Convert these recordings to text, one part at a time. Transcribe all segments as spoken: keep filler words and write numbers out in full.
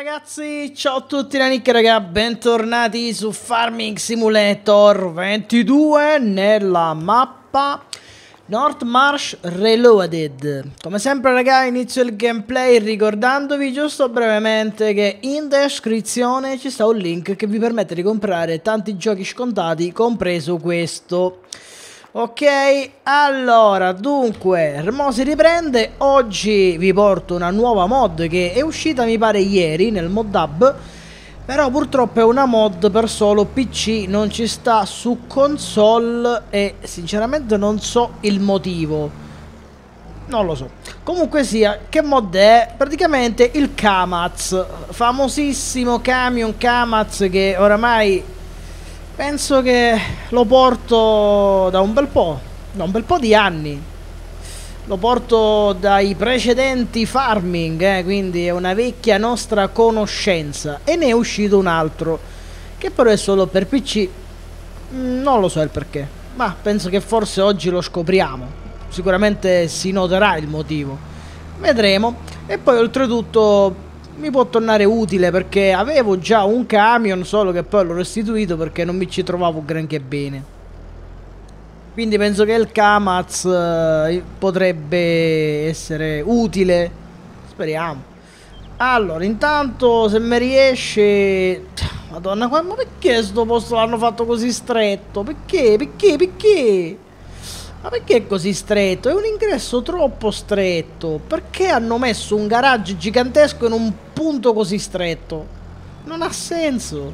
ragazzi, ciao a tutti da Nick raga, bentornati su Farming Simulator ventidue nella mappa North Marsh Reloaded. Come sempre raga, inizio il gameplay ricordandovi giusto brevemente che in descrizione ci sta un link che vi permette di comprare tanti giochi scontati, compreso questo. Ok, allora, dunque, mo si riprende. Oggi vi porto una nuova mod che è uscita mi pare ieri nel mod hub, però purtroppo è una mod per solo P C, non ci sta su console e sinceramente non so il motivo. Non lo so. Comunque sia, che mod è? Praticamente il Kamaz, famosissimo camion Kamaz che oramai penso che lo porto da un bel po', da un bel po' di anni. Lo porto dai precedenti farming, eh, quindi è una vecchia nostra conoscenza. E ne è uscito un altro, che però è solo per P C. Non lo so il perché, ma penso che forse oggi lo scopriamo. Sicuramente si noterà il motivo. Vedremo. E poi oltretutto mi può tornare utile perché avevo già un camion, solo che poi l'ho restituito perché non mi ci trovavo granché bene. Quindi penso che il Kamaz eh, potrebbe essere utile. Speriamo. Allora, intanto se mi riesce... Madonna, ma perché sto posto l'hanno fatto così stretto? Perché? Perché? Perché? Ma perché è così stretto? È un ingresso troppo stretto. Perché hanno messo un garage gigantesco in un punto così stretto? Non ha senso.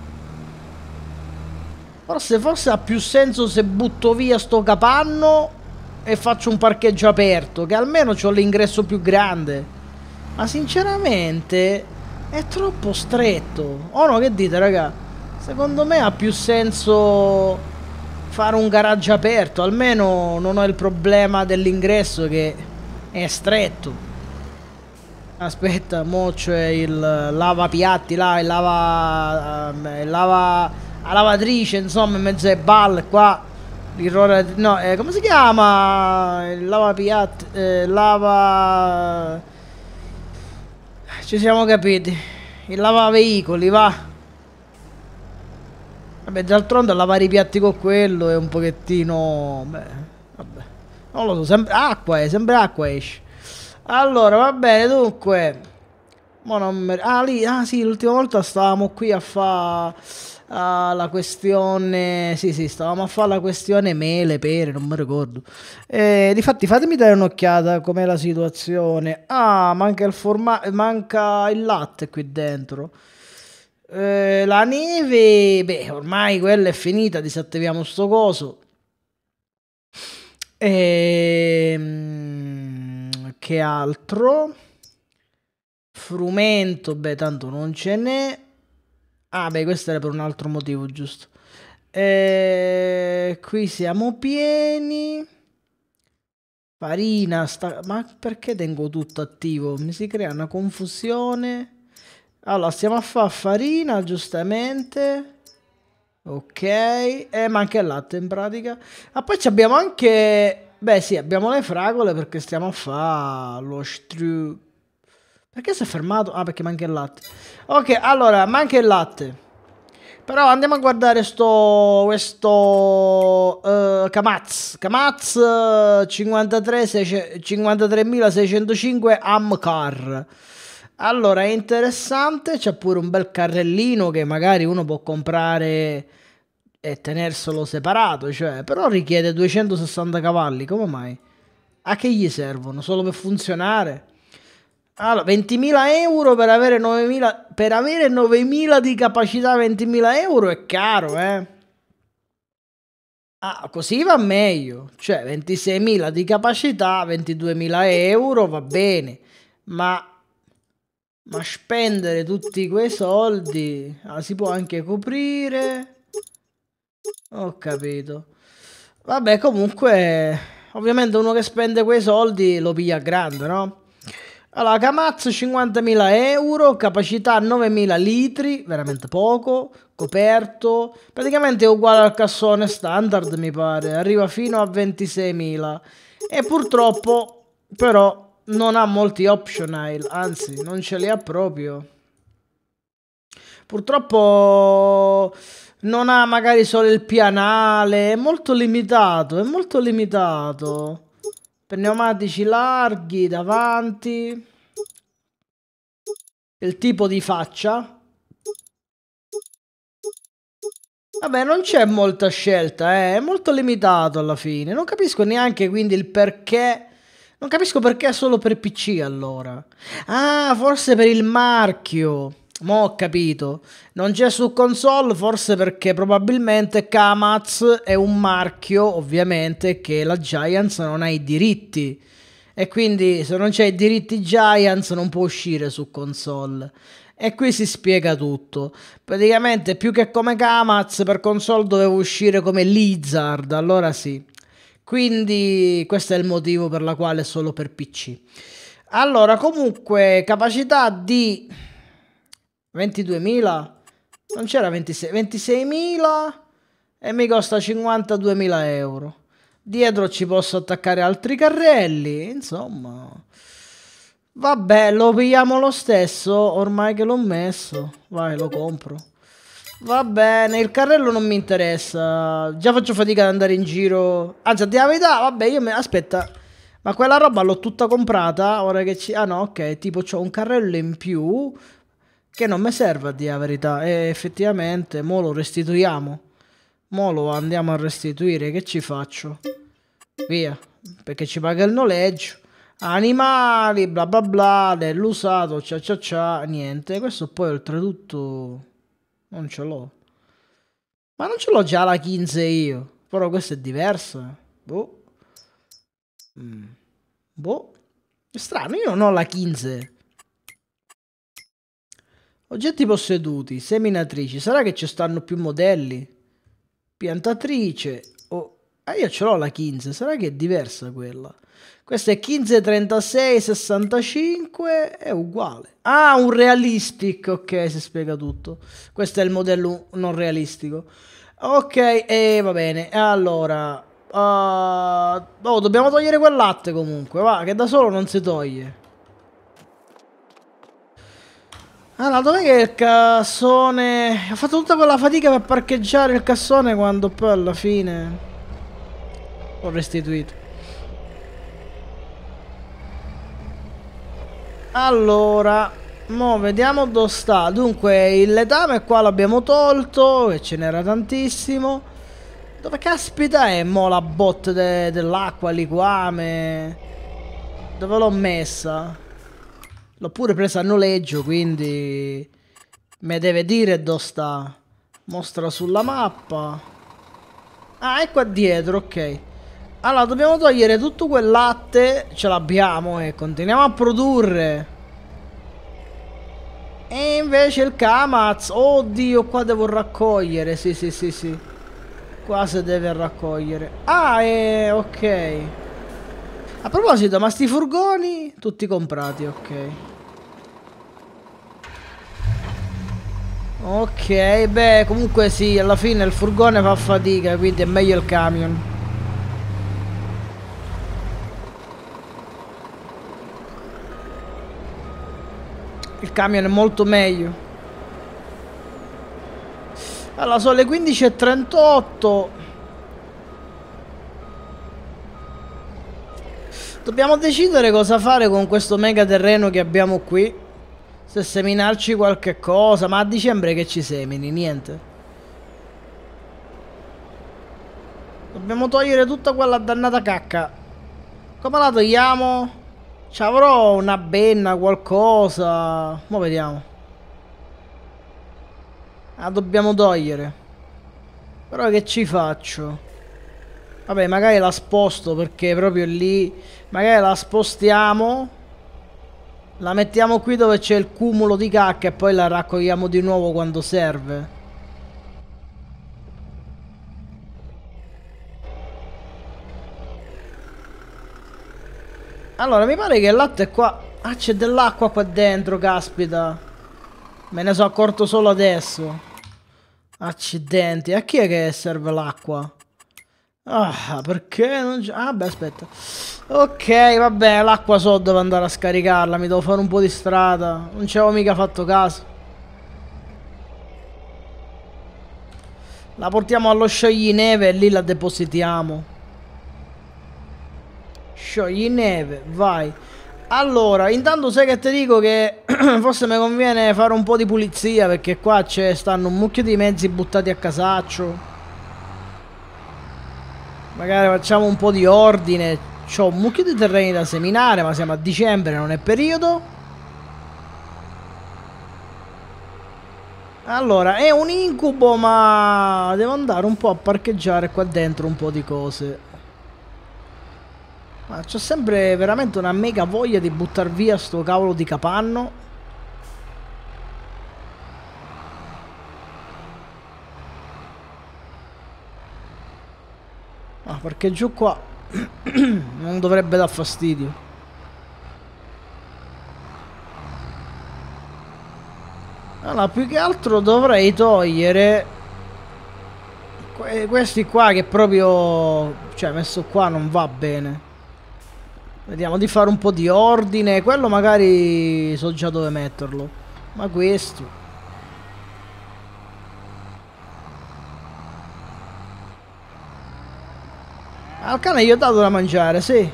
Forse, forse ha più senso se butto via sto capanno e faccio un parcheggio aperto, che almeno c'ho l'ingresso più grande. Ma sinceramente è troppo stretto. O no, che dite, raga? Secondo me ha più senso fare un garage aperto, almeno non ho il problema dell'ingresso che è stretto. Aspetta, mo c'è il lavapiatti là, il lava... il lava... la lavatrice, insomma, in mezzo ai balle qua. L'errore... no, eh, come si chiama? Il lavapiatti... Eh, lava... ci siamo capiti. Il lavaveicoli, va. Vabbè, d'altronde lavare i piatti con quello è un pochettino... beh, vabbè. Non lo so, sempre acqua, è sempre acqua esce. Allora, va bene, dunque... mo non me... ah, lì, ah sì, l'ultima volta stavamo qui a fare... Uh, la questione... sì, sì, stavamo a fare la questione mele, pere, non mi ricordo. Eh, difatti, fatemi dare un'occhiata com'è la situazione. Ah, manca il formaggio, manca il latte qui dentro. Eh, la neve, beh, ormai quella è finita, disattiviamo sto coso. Ehm, che altro? Frumento, beh, tanto non ce n'è. Ah, beh, questo era per un altro motivo, giusto. Eh, qui siamo pieni. Farina, sta... ma perché tengo tutto attivo? Mi si crea una confusione. Allora, stiamo a fare farina, giustamente. Ok. E eh, manca il latte, in pratica. Ah, poi abbiamo anche... beh, sì, abbiamo le fragole perché stiamo a fare lo stru... perché si è fermato? Ah, perché manca il latte. Ok, allora, manca il latte. Però andiamo a guardare sto... questo... Uh, Kamaz. Kamaz uh, cinquantatremilaseicentocinque Amcar. Allora, è interessante, c'è pure un bel carrellino che magari uno può comprare e tenerselo separato, cioè, però richiede duecentosessanta cavalli, come mai? A che gli servono? Solo per funzionare? Allora, ventimila euro per avere novemila, per avere novemila di capacità, ventimila euro è caro, eh? Ah, così va meglio, cioè ventiseimila di capacità, ventiduemila euro, va bene, ma... ma spendere tutti quei soldi ah, si può anche coprire. Ho capito. Vabbè, comunque, ovviamente uno che spende quei soldi lo piglia grande, no? Allora, Kamaz cinquantamila euro, capacità novemila litri, veramente poco, coperto, praticamente è uguale al cassone standard mi pare, arriva fino a ventiseimila e purtroppo però non ha molti optional, anzi non ce li ha proprio. Purtroppo non ha magari solo il pianale, è molto limitato, è molto limitato. Pneumatici larghi davanti. Il tipo di faccia. Vabbè, non c'è molta scelta, eh. È molto limitato alla fine. Non capisco neanche quindi il perché. Non capisco perché solo per P C allora. Ah, forse per il marchio. Mo' ho capito. Non c'è su console, forse perché probabilmente Kamaz è un marchio, ovviamente, che la Giants non ha i diritti. E quindi se non c'è i diritti Giants non può uscire su console. E qui si spiega tutto. Praticamente più che come Kamaz per console doveva uscire come Lizard, allora sì. Quindi questo è il motivo per la quale è solo per P C. Allora, comunque, capacità di ventiduemila? Non c'era ventisei, ventiseimila e mi costa cinquantaduemila euro. Dietro ci posso attaccare altri carrelli, insomma. Vabbè, lo pigliamo lo stesso, ormai che l'ho messo. Vai, lo compro. Va bene, il carrello non mi interessa. Già faccio fatica ad andare in giro. Anzi, a dire la verità, vabbè, io mi... Aspetta, ma quella roba l'ho tutta comprata. Ora che ci... Ah no, ok, tipo c'ho un carrello in più che non mi serve a dire la verità. E effettivamente, mo lo restituiamo. Mo lo andiamo a restituire. Che ci faccio? Via, perché ci paga il noleggio. Animali, bla bla bla, dell'usato, cia cia cia, niente. Questo poi oltretutto non ce l'ho. Ma non ce l'ho già la quindici io. Però questa è diversa. Boh. Mm. Boh. È strano, io non ho la quindici. Oggetti posseduti, seminatrici. Sarà che ci stanno più modelli? Piantatrice. Oh. Ah, io ce l'ho la quindici. Sarà che è diversa quella? Questa è quindici trentasei sessantacinque, è uguale. Ah, un realistic, ok, si spiega tutto. Questo è il modello non realistico. Ok, e eh, va bene. Allora, uh, oh, dobbiamo togliere quel latte comunque, va, che da solo non si toglie. Allora, dov'è che il cassone... Ho fatto tutta quella fatica per parcheggiare il cassone quando poi alla fine ho restituito. Allora, mo vediamo dove sta. Dunque, il letame qua l'abbiamo tolto, che ce n'era tantissimo. Dove caspita è mo la botte de dell'acqua, liquame? Dove l'ho messa? L'ho pure presa a noleggio, quindi me deve dire dove sta. Mostra sulla mappa. Ah, è qua dietro, ok. Allora, dobbiamo togliere tutto quel latte. Ce l'abbiamo e continuiamo a produrre. E invece il Kamaz. Oddio, qua devo raccogliere. Sì, sì, sì, sì. Qua si deve raccogliere. Ah, eh, ok. A proposito, ma sti furgoni tutti comprati, ok. Ok, beh, comunque sì, alla fine il furgone fa fatica, quindi è meglio il camion. Il camion è molto meglio. Allora, sono le quindici e trentotto. Dobbiamo decidere cosa fare con questo mega terreno che abbiamo qui. Se seminarci qualche cosa. Ma a dicembre che ci semini? Niente. Dobbiamo togliere tutta quella dannata cacca. Come la togliamo? Ci avrò una benna, qualcosa. Mo' vediamo. La dobbiamo togliere. Però che ci faccio? Vabbè, magari la sposto perché proprio lì. Magari la spostiamo. La mettiamo qui dove c'è il cumulo di cacca e poi la raccogliamo di nuovo quando serve. Allora, mi pare che il latte è qua. Ah, c'è dell'acqua qua dentro, caspita. Me ne sono accorto solo adesso. Accidenti. A chi è che serve l'acqua? Ah, perché non c'è... Ah, beh, aspetta. Ok, vabbè, l'acqua so dove andare a scaricarla. Mi devo fare un po' di strada. Non ci avevo mica fatto caso. La portiamo allo scioglíneve e lì la depositiamo. Scioglíneve, vai. Allora, intanto sai che ti dico che forse mi conviene fare un po' di pulizia, perché qua c'è stanno un mucchio di mezzi buttati a casaccio. Magari facciamo un po' di ordine. C'ho un mucchio di terreni da seminare, ma siamo a dicembre, non è periodo. Allora, è un incubo, ma devo andare un po' a parcheggiare qua dentro un po' di cose. Ma c'ho sempre veramente una mega voglia di buttar via sto cavolo di capanno. Ah, perché giù qua non dovrebbe dar fastidio. Allora, più che altro dovrei togliere que questi qua che proprio... cioè, messo qua non va bene. Vediamo di fare un po' di ordine. Quello magari so già dove metterlo. Ma questo... al cane gli ho dato da mangiare, sì.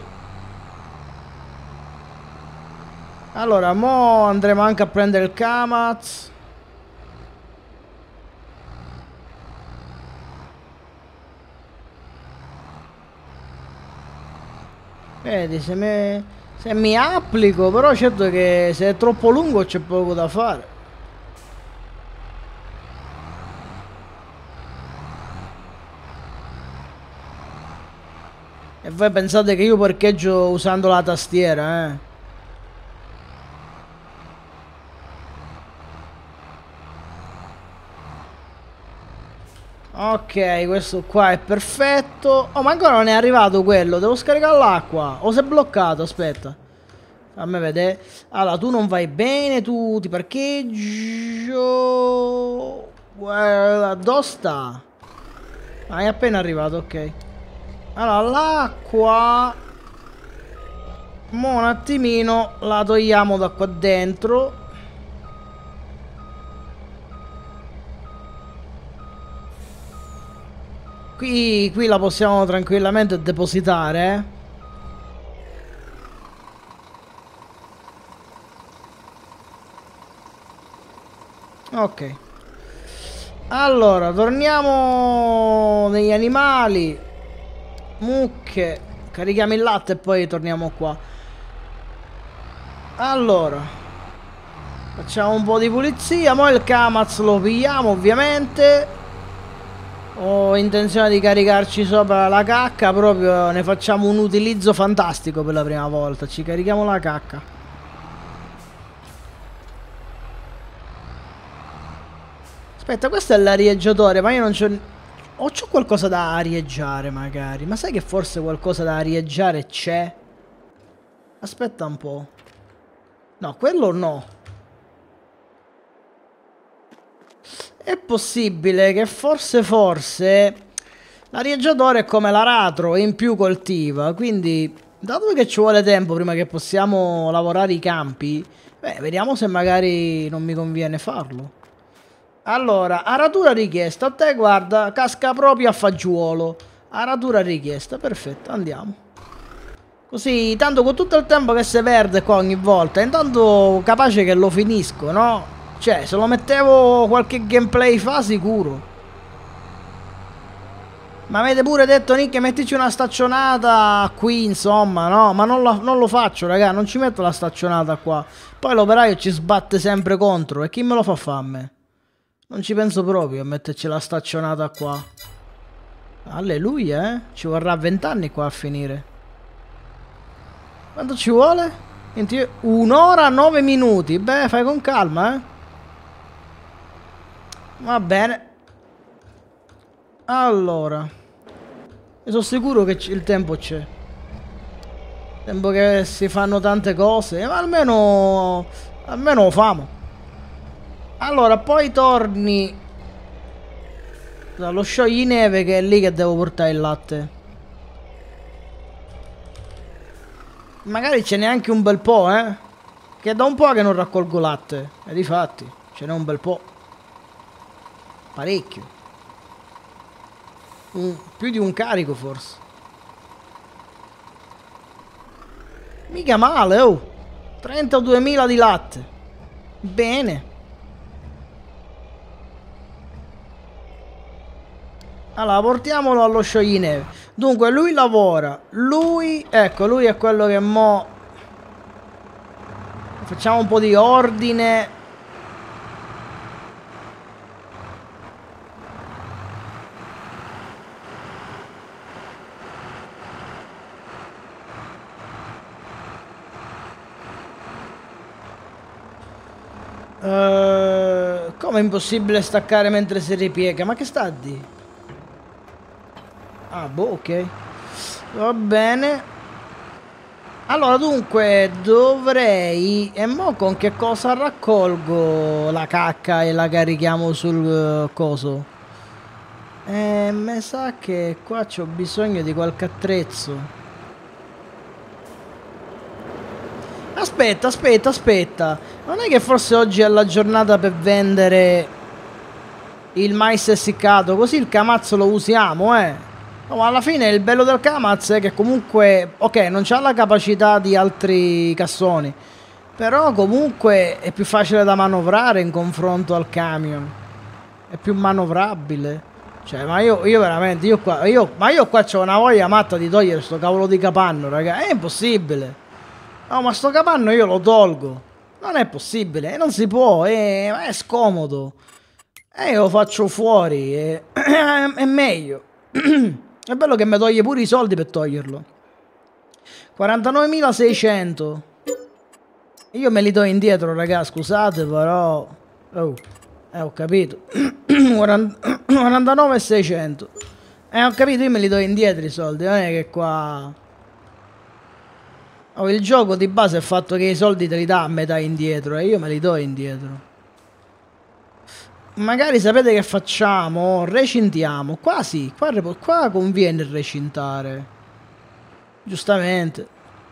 Allora, mo andremo anche a prendere il Kamaz. Vedi, se mi, se mi applico, però certo che se è troppo lungo c'è poco da fare. E voi pensate che io parcheggio usando la tastiera, eh? Ok, questo qua è perfetto. Oh, ma ancora non è arrivato quello. Devo scaricare l'acqua. O si è bloccato, aspetta. Fammi vedere. Allora, tu non vai bene, tu ti parcheggio. Guarda, dove sta? Ah, è appena arrivato, ok. Allora, l'acqua... mo un attimino la togliamo da qua dentro. Qui, qui la possiamo tranquillamente depositare, eh? Ok. Allora, torniamo negli animali. Mucche. Carichiamo il latte e poi torniamo qua. Allora, facciamo un po' di pulizia. Mo' il Kamaz lo pigliamo, ovviamente. Ho intenzione di caricarci sopra la cacca. Proprio ne facciamo un utilizzo fantastico per la prima volta. Ci carichiamo la cacca. Aspetta, questo è l'arieggiatore, ma io non c'ho... o c'ho qualcosa da arieggiare magari. Ma sai che forse qualcosa da arieggiare c'è? Aspetta un po'. No, quello no. È possibile che forse forse l'arieggiatore è come l'aratro, in più coltiva. Quindi, dato che ci vuole tempo prima che possiamo lavorare i campi, beh, vediamo se magari non mi conviene farlo. Allora, aratura richiesta. A te, guarda, casca proprio a fagiolo. Aratura richiesta, perfetto, andiamo. Così, tanto con tutto il tempo che si perde qua ogni volta, intanto capace che lo finisco, no? Cioè, se lo mettevo qualche gameplay fa, sicuro. Ma avete pure detto, Nick, mettici una staccionata qui, insomma, no? Ma non, la, non lo faccio, raga, non ci metto la staccionata qua. Poi l'operaio ci sbatte sempre contro. E chi me lo fa fare a me? Non ci penso proprio a metterci la staccionata qua. Alleluia, eh? Ci vorrà vent'anni qua a finire. Quanto ci vuole? Un'ora nove minuti. Beh, fai con calma, eh? Va bene. Allora, io sono sicuro che il tempo c'è. Tempo che si fanno tante cose. Ma almeno Almeno lo famo. Allora, poi torni dallo scioglíneve, che è lì che devo portare il latte. Magari ce n'è anche un bel po', eh? Che da un po' che non raccolgo latte. E difatti, ce n'è un bel po'. Parecchio. Un, più di un carico forse. Mica male, oh. trentaduemila di latte. Bene. Allora, portiamolo allo scioglíneve. Dunque, lui lavora. Lui, ecco, lui è quello che mo... Facciamo un po' di ordine. Uh, come è impossibile staccare mentre si ripiega? Ma che sta a di? Ah, boh, ok. Va bene. Allora, dunque, dovrei... E mo con che cosa raccolgo la cacca e la carichiamo sul uh, coso? Eh, mi sa che qua c'ho bisogno di qualche attrezzo. Aspetta, aspetta, aspetta. Non è che forse oggi è la giornata per vendere il mais essiccato? Così il Kamaz lo usiamo, eh. No, ma alla fine il bello del Kamaz è che comunque... Ok, non c'ha la capacità di altri cassoni. Però comunque è più facile da manovrare in confronto al camion. È più manovrabile. Cioè, ma io, io veramente... Io qua, io, ma io qua c'ho una voglia matta di togliere sto cavolo di capanno, raga. È impossibile. No, ma sto capanno io lo tolgo. Non è possibile, non si può, è, è scomodo. E io lo faccio fuori, è, è meglio. È bello che mi toglie pure i soldi per toglierlo. quarantanovemilaseicento. Io me li do indietro, raga, scusate, però... Oh, eh, ho capito. quarantanovemilaseicento. Eh, ho capito, io me li do indietro i soldi, non è che qua... Oh, il gioco di base è il fatto che i soldi te li dà a metà indietro e io me li do indietro. Magari sapete che facciamo? Recintiamo. Qua sì, qua, qua conviene recintare. Giustamente.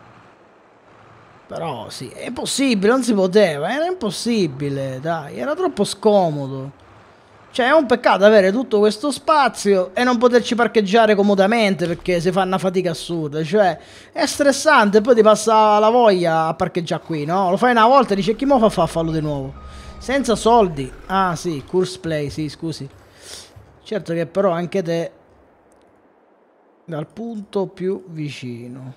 Però sì, è possibile, non si poteva, era impossibile, dai, era troppo scomodo. Cioè è un peccato avere tutto questo spazio e non poterci parcheggiare comodamente perché si fa una fatica assurda. Cioè è stressante, poi ti passa la voglia a parcheggiare qui, no? Lo fai una volta e dici chi mo fa fa a farlo di nuovo? Senza soldi. Ah sì, course play, sì, scusi. Certo che però anche te dal punto più vicino.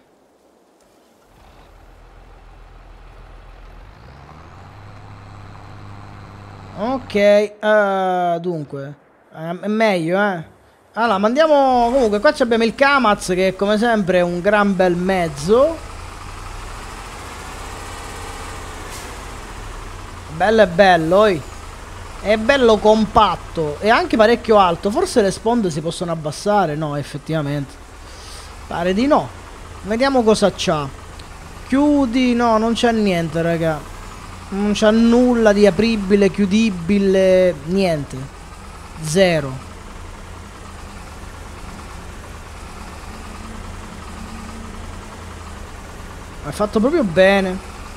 Ok, uh, dunque, uh, è meglio, eh. Allora, mandiamo... Comunque, qua abbiamo il Kamaz, che come sempre è un gran bel mezzo. Bello e bello, oi. È bello compatto e anche parecchio alto. Forse le sponde si possono abbassare? No, effettivamente. Pare di no. Vediamo cosa c'ha. Chiudi... No, non c'è niente, raga. Non c'ha nulla di apribile, chiudibile, niente. Zero. È fatto proprio bene.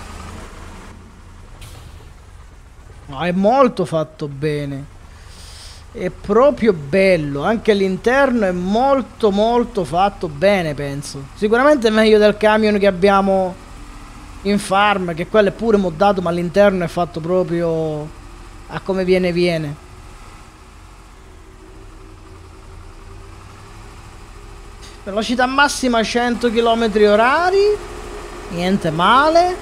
No, è molto fatto bene. È proprio bello. Anche l'interno è molto molto fatto bene, penso. Sicuramente è meglio del camion che abbiamo in farm, che quello è pure moddato, ma all'interno è fatto proprio a come viene viene. Velocità massima cento chilometri orari. Niente male.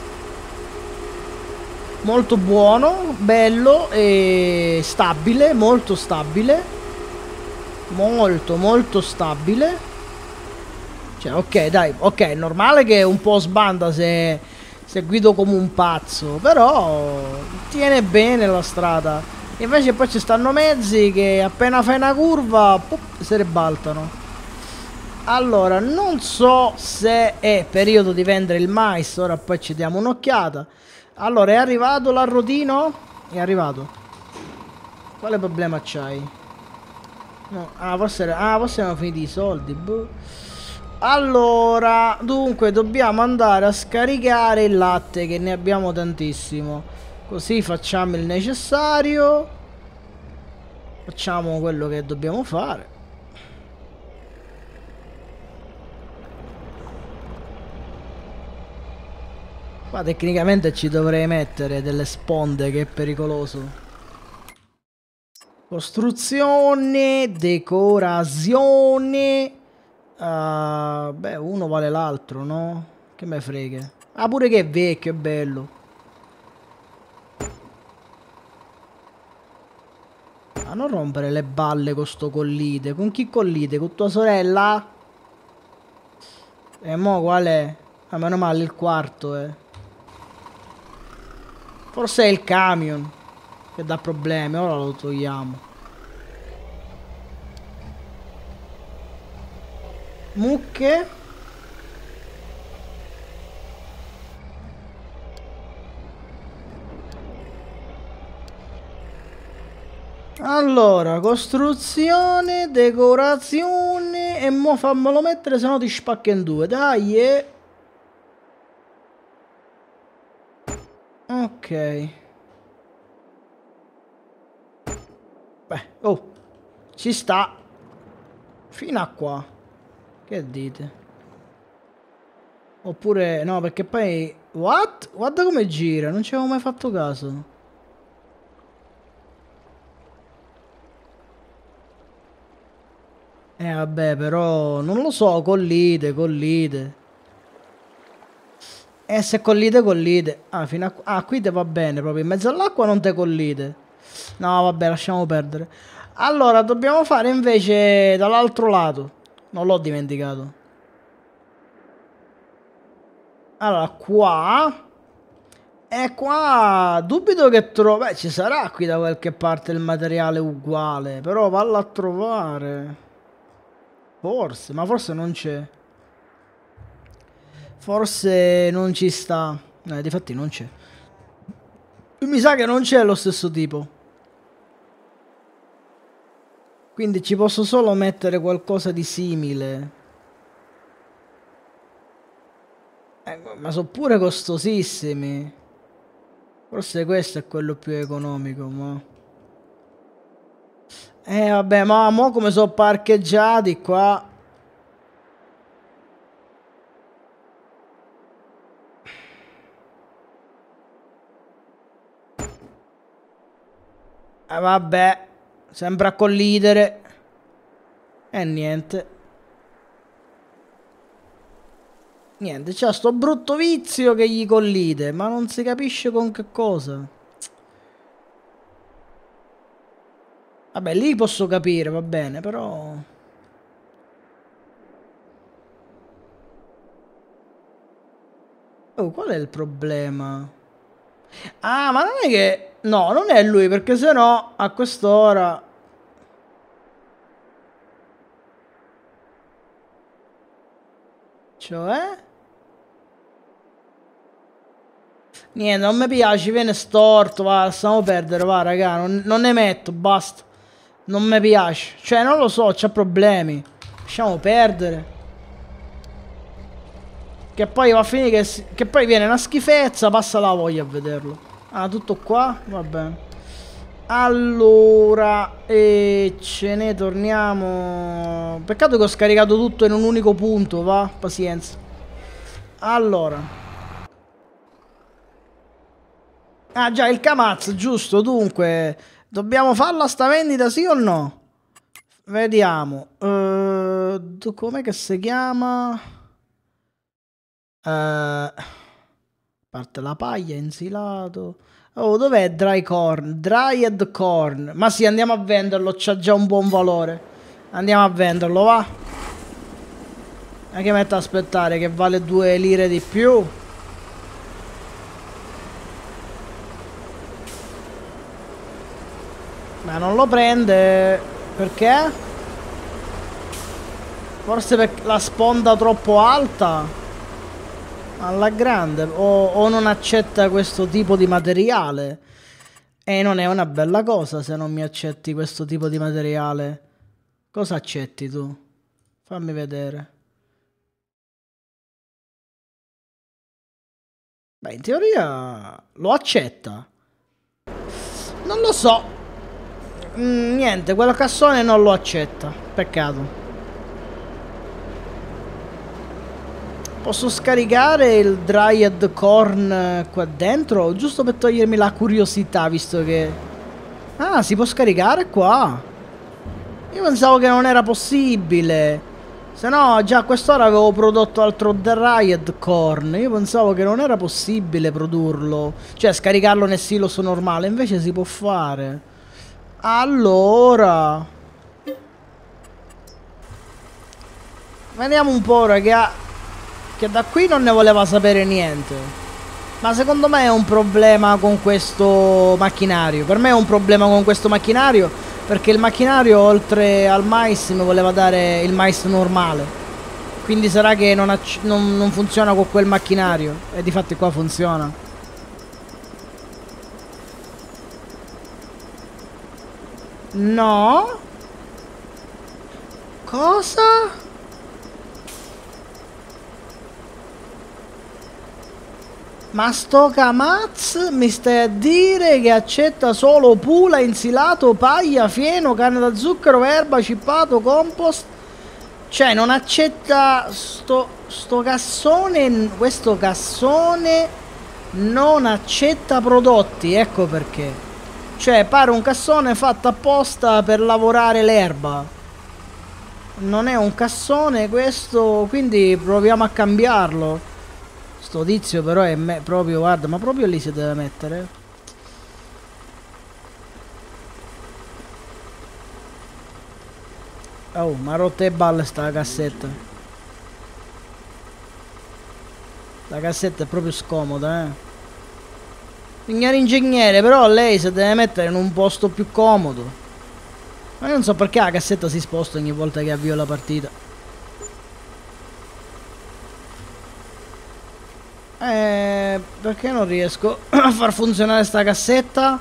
Molto buono, bello e stabile, molto stabile. Molto molto stabile. Cioè, ok, dai, ok, è normale che un po' sbanda se se guido come un pazzo, però tiene bene la strada. Invece poi ci stanno mezzi che appena fai una curva pop, se ne baltano. Allora, non so se è periodo di vendere il mais, ora poi ci diamo un'occhiata. Allora, è arrivato l'arrotino? È arrivato. Quale problema c'hai? No, ah, forse, ah, forse erano finiti i soldi, boh. Allora, dunque dobbiamo andare a scaricare il latte, che ne abbiamo tantissimo. Così facciamo il necessario. Facciamo quello che dobbiamo fare. Qua tecnicamente ci dovrei mettere delle sponde, che è pericoloso. Costruzione, decorazione. Uh, beh, uno vale l'altro, no? Che me frega. Ah, pure che è vecchio, è bello. A non rompere le balle con sto collide. Con chi collide? Con tua sorella? E mo qual è? Ah, meno male il quarto, eh. Forse è il camion che dà problemi. Ora lo togliamo. Mucche. Allora, costruzione, decorazione. E mo fammelo mettere, se no ti spacca in due. Dai, eh. Ok. Beh, oh, ci sta. Fino a qua. Che dite? Oppure, no, perché poi... What? Guarda come gira, non ci avevo mai fatto caso. Eh, vabbè, però... Non lo so, collide, collide. Eh, se collide, collide. Ah, fino a qua... Ah, qui te va bene, proprio in mezzo all'acqua non te collide. No, vabbè, lasciamo perdere. Allora, dobbiamo fare invece dall'altro lato. Non l'ho dimenticato. Allora, qua... E qua... Dubito che trovo... Beh, ci sarà qui da qualche parte il materiale uguale. Però vallo a trovare. Forse, ma forse non c'è. Forse non ci sta. Eh, difatti non c'è. Mi sa che non c'è lo stesso tipo. Quindi ci posso solo mettere qualcosa di simile. Eh, ma sono pure costosissimi. Forse questo è quello più economico, ma... Eh vabbè, ma mo come sono parcheggiati qua... Eh vabbè, sembra collidere. E niente. Niente, c'ha sto brutto vizio che gli collide, ma non si capisce con che cosa. Vabbè, lì posso capire, va bene, però... Oh, qual è il problema? Ah, ma non è che... No, non è lui, perché sennò a quest'ora... Cioè? Niente, non mi piace, viene storto, va, lasciamo perdere, va, raga, non, non ne metto, basta. Non mi piace. Cioè, non lo so, c'ha problemi. Lasciamo perdere. Che poi va a finire che, si... che poi viene una schifezza, passa la voglia a vederlo. Ah, tutto qua? Va bene. Allora, e ce ne torniamo. Peccato che ho scaricato tutto in un unico punto, va? Pazienza. Allora. Ah già, il Kamaz, giusto, dunque. Dobbiamo farla sta vendita, sì o no? Vediamo. Uh, com'è che si chiama? Uh, parte la paglia, insilato. Oh, dov'è dry corn? Dried corn. Ma sì, andiamo a venderlo, c'ha già un buon valore. Andiamo a venderlo, va? Ma che metto a aspettare che vale due lire di più? Ma non lo prende. Perché? Forse per la sponda troppo alta? Alla grande, o, o non accetta questo tipo di materiale. E non è una bella cosa se non mi accetti questo tipo di materiale. Cosa accetti tu? Fammi vedere. Beh, in teoria lo accetta. Non lo so. Mm, niente, quello cassone non lo accetta. Peccato. Posso scaricare il dried corn qua dentro? Giusto per togliermi la curiosità, visto che... Ah, si può scaricare qua. Io pensavo che non era possibile. Se no, già a quest'ora avevo prodotto altro dried corn. Io pensavo che non era possibile produrlo. Cioè, scaricarlo nel silos normale. Invece si può fare. Allora... Vediamo un po', raga. Che da qui non ne voleva sapere niente. Ma secondo me è un problema con questo macchinario. Per me è un problema con questo macchinario, perché il macchinario oltre al mais mi voleva dare il mais normale. Quindi sarà che non, non, non funziona con quel macchinario. E difatti qua funziona. No. Cosa? Ma sto Kamaz mi stai a dire che accetta solo pula, insilato, paglia, fieno, canna da zucchero, erba, cippato, compost? Cioè non accetta sto, sto cassone, questo cassone non accetta prodotti, ecco perché. Cioè pare un cassone fatto apposta per lavorare l'erba. Non è un cassone questo, quindi proviamo a cambiarlo. Sto tizio però è me proprio, guarda, ma proprio lì si deve mettere. Oh, ma rotte le balle sta cassetta. La cassetta è proprio scomoda, eh. Signor ingegnere, però lei si deve mettere in un posto più comodo. Ma io non so perché la cassetta si sposta ogni volta che avvio la partita. Eh, perché non riesco a far funzionare sta cassetta?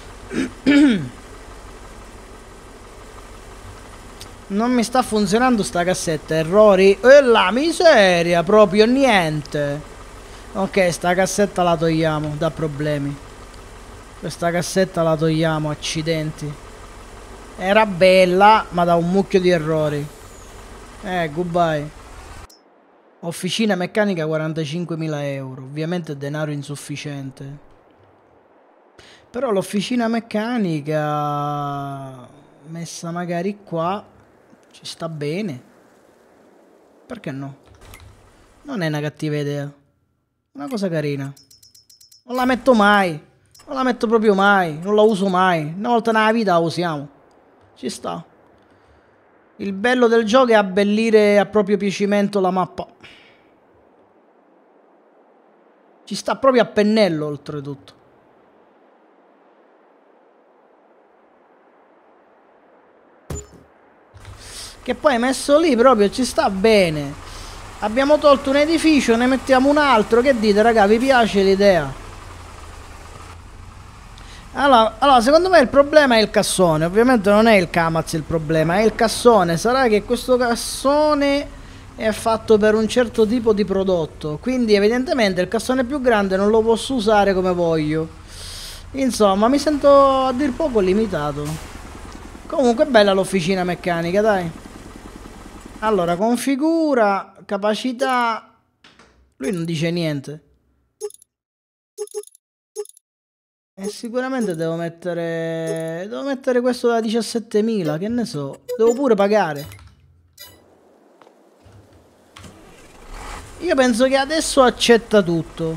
Non mi sta funzionando sta cassetta. Errori? E la miseria, proprio niente. Ok, sta cassetta la togliamo, dà problemi. Questa cassetta la togliamo, accidenti. Era bella, ma da un mucchio di errori. Eh, goodbye. Officina meccanica quarantacinquemila euro. Ovviamente denaro insufficiente. Però l'officina meccanica messa magari qua ci sta bene. Perché no? Non è una cattiva idea. Una cosa carina. Non la metto mai. Non la metto proprio mai. Non la uso mai. Una volta nella vita la usiamo. Ci sta. Il bello del gioco è abbellire a proprio piacimento la mappa. Ci sta proprio a pennello, oltretutto. Che poi messo lì proprio ci sta bene. Abbiamo tolto un edificio, ne mettiamo un altro. Che dite, raga? Vi piace l'idea? Allora, allora, secondo me il problema è il cassone. Ovviamente non è il Kamaz il problema, è il cassone. Sarà che questo cassone è fatto per un certo tipo di prodotto. Quindi evidentemente il cassone più grande non lo posso usare come voglio. Insomma, mi sento a dir poco limitato. Comunque è bella l'officina meccanica, dai. Allora, configura, capacità. Lui non dice niente. E sicuramente devo mettere... Devo mettere questo da diciassettemila, che ne so. Devo pure pagare. Io penso che adesso accetta tutto.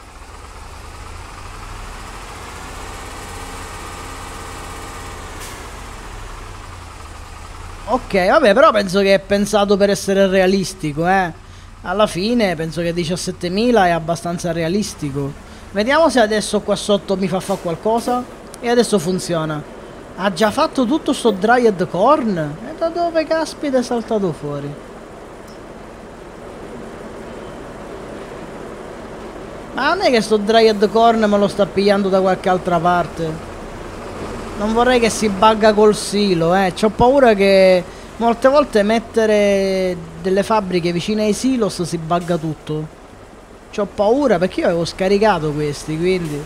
Ok, vabbè, però penso che è pensato per essere realistico, eh. Alla fine penso che diciassettemila è abbastanza realistico. Vediamo se adesso qua sotto mi fa fare qualcosa. E adesso funziona. Ha già fatto tutto sto dried corn? E da dove caspita è saltato fuori? Ma non è che sto dried corn me lo sta pigliando da qualche altra parte. Non vorrei che si bugga col silo, eh. C'ho paura che molte volte mettere delle fabbriche vicine ai silos si bugga tutto. C'ho paura perché io avevo scaricato questi, quindi...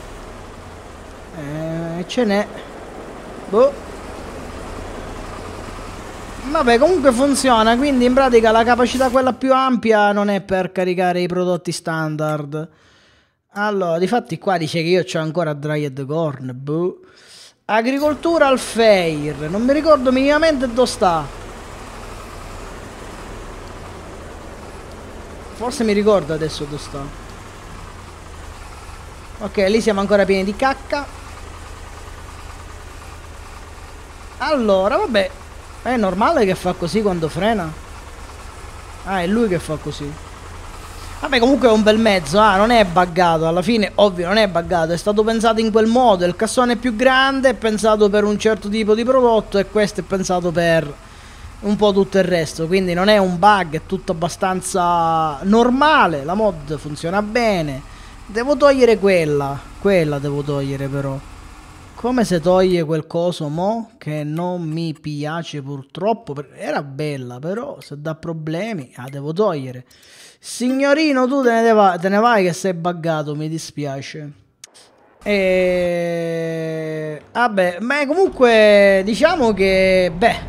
Eh, ce n'è. Boh. Vabbè, comunque funziona, quindi in pratica la capacità quella più ampia non è per caricare i prodotti standard. Allora, difatti qua dice che io c'ho ancora dried corn, boh. Agricoltural Fair, non mi ricordo minimamente dove sta. Forse mi ricordo adesso dove sta. Ok, lì siamo ancora pieni di cacca. Allora, vabbè, è normale che fa così quando frena? Ah, è lui che fa così. Vabbè, comunque è un bel mezzo, ah, non è buggato. Alla fine, ovvio, non è buggato. È stato pensato in quel modo. Il cassone è più grande, è pensato per un certo tipo di prodotto, e questo è pensato per un po' tutto il resto. Quindi non è un bug, è tutto abbastanza normale. La mod funziona bene. Devo togliere quella. Quella devo togliere però. Come se toglie quel coso mo? Che non mi piace purtroppo. Era bella, però se dà problemi la devo togliere. Signorino, tu te ne, va, te ne vai che sei buggato, mi dispiace. E... vabbè, ma comunque diciamo che... beh...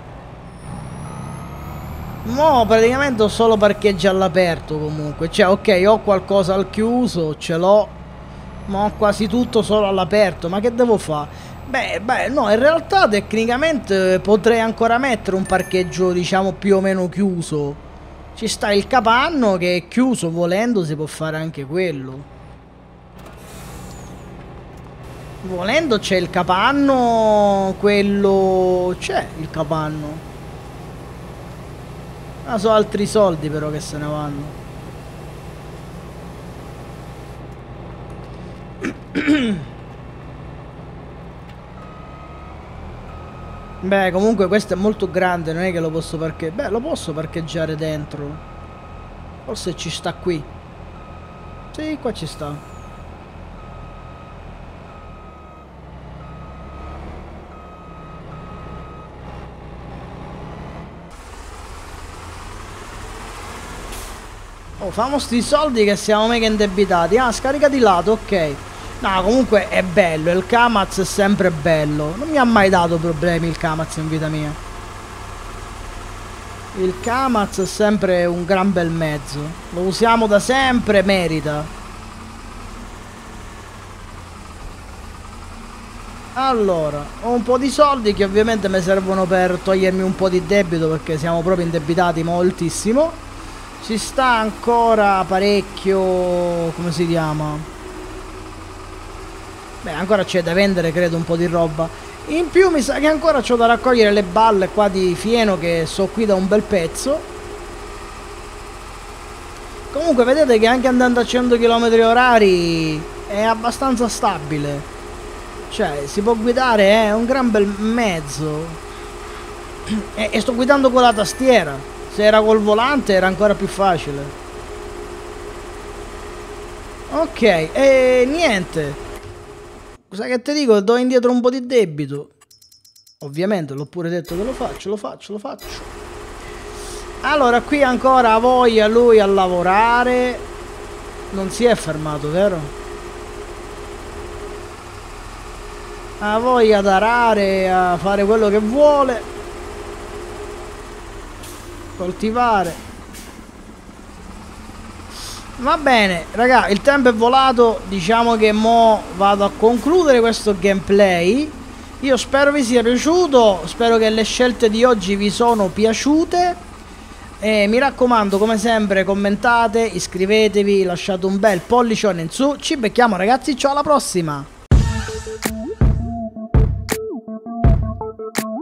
mo praticamente ho solo parcheggi all'aperto comunque. Cioè, ok, ho qualcosa al chiuso, ce l'ho. Ma ho quasi tutto solo all'aperto. Ma che devo fare? Beh, beh, no, in realtà tecnicamente potrei ancora mettere un parcheggio, diciamo, più o meno chiuso. Ci sta il capanno che è chiuso, volendo si può fare anche quello. Volendo c'è il capanno, quello... c'è il capanno. Ah, sono altri soldi però che se ne vanno. Beh, comunque questo è molto grande, non è che lo posso parcheggiare. Beh, lo posso parcheggiare dentro. Forse ci sta qui. Sì, qua ci sta. Oh, famo sti soldi che siamo mega indebitati. Ah, scarica di lato, ok. No, comunque è bello, il Kamaz è sempre bello. Non mi ha mai dato problemi il Kamaz in vita mia. Il Kamaz è sempre un gran bel mezzo. Lo usiamo da sempre, merita. Allora, ho un po' di soldi che ovviamente mi servono per togliermi un po' di debito, perché siamo proprio indebitati moltissimo. Ci sta ancora parecchio... come si chiama? Beh, ancora c'è da vendere, credo, un po' di roba. In più mi sa che ancora c'ho da raccogliere le balle qua di fieno, che so qui da un bel pezzo. Comunque vedete che anche andando a cento chilometri orari è abbastanza stabile. Cioè, si può guidare, è un gran bel mezzo. E, e sto guidando con la tastiera. Se era col volante era ancora più facile. Ok, e niente. Cosa che ti dico? Do indietro un po' di debito. Ovviamente l'ho pure detto che lo faccio, lo faccio, lo faccio. Allora, qui ancora ha voglia lui a lavorare. Non si è fermato, vero? Ha voglia ad arare, a fare quello che vuole. Coltivare. Va bene, raga, il tempo è volato. Diciamo che mo vado a concludere questo gameplay. Io spero vi sia piaciuto. Spero che le scelte di oggi vi sono piaciute. E mi raccomando, come sempre, commentate, iscrivetevi, lasciate un bel pollicione in su. Ci becchiamo, ragazzi, ciao, alla prossima.